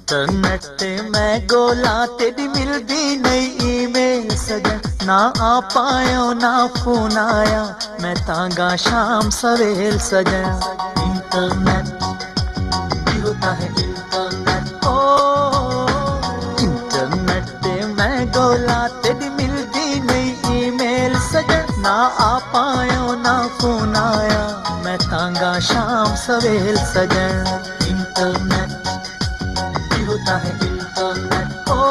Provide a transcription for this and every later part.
Internet ते मैं गोला तेरी मिलदी नहीं ईमेल सजन ना आ पायो ना फोन आया मैं तांगा शाम सवेल सजन। इंटरनेट की होता है इंटरनेट ओ इंटरनेट ते मैं गोला तेरी मिलदी नहीं ईमेल सजन ना आ पायो ना फोन आया मैं तांगा शाम सवेल सजन। इंटरनेट होता है इंटरनेट ओ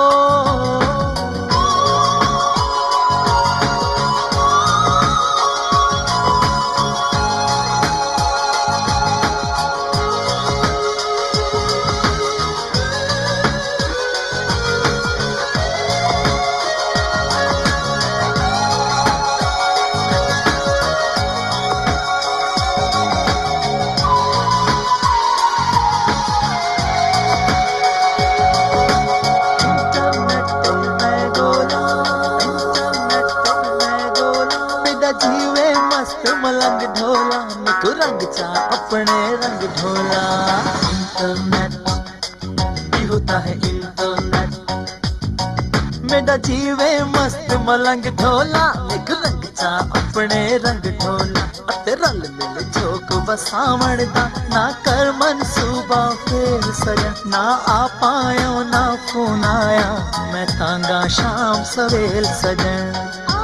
जीवे मस्त मलंग ढोला निक रंग चा अपने रंग ढोला। इंटरनेट भी होता है इंटरनेट मेरा जीवे मस्त मलंग ढोला निक रंग चा अपने रंग ढोला अते रल मिल झोक बसावण दा ना कर मनसूबा फेर सजन ना आ पायो ना फोन आया मैं तांगा शाम सवेल सजन।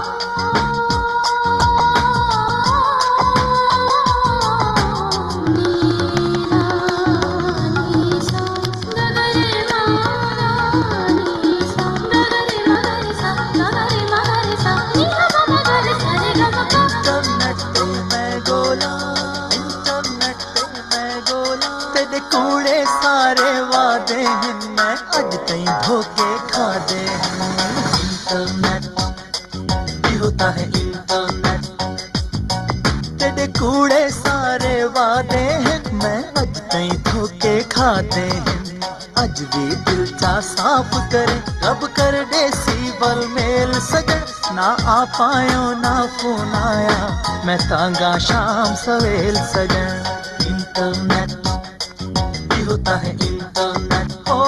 तेरे कूड़े सारे वादे हैं मैं अज तई धोखे खा दे हैं। इंटरनेट भी होता है इंटरनेट तेरे कूड़े सारे वादे हैं मैं अज तई धोखे खा दे हैं। अज भी दिल चा साफ करे रब कर देसी बल मेल सजन ना आ पायो ना फोन आया मैं तांगा शाम सवेल सजन। इंटरनेट होता है इंटरनेट ओ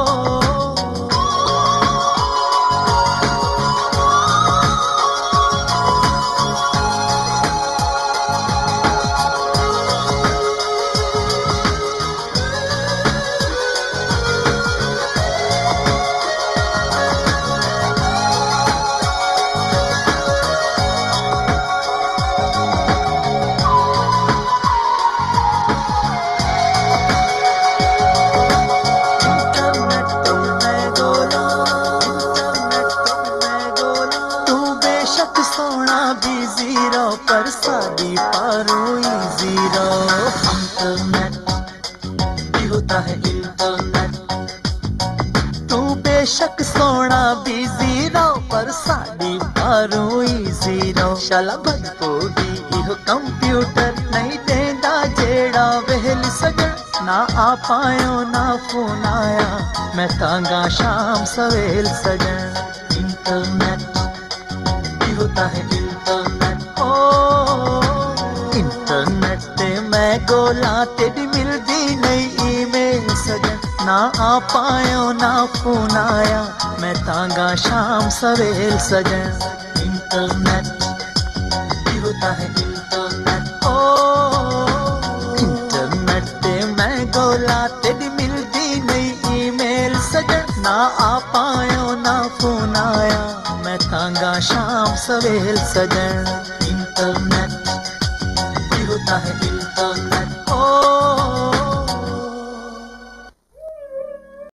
सोना भी जीरो पर शादी पारो जीरो। इंटरनेट भी होता है इंटरनेट तू बेशक सोना भी जीरो पर शादी पारो जीरो। शाला भगपोगी इहो कंप्यूटर नहीं देंदा जेड़ा वेल सजन ना आ पायो ना फोन आया मैं तांगा शाम सवेल सजन। इंटरनेट होता है इंटरनेट ओ इंटरनेट ते मैं गोला तेरी मिलदी नहीं ईमेल सजन ना आ पायो ना फोन आया मैं तांगा शाम सवेल सजन। इंटरनेट भी होता है इंटरनेट ओ इंटरनेट ते मैं गोला तेरी मिलदी नहीं ईमेल सजन ना आ पायो ना फोन आया मैं तांगा शाम सवेल सजन। इंटरनेट भी होता है इंटरनेट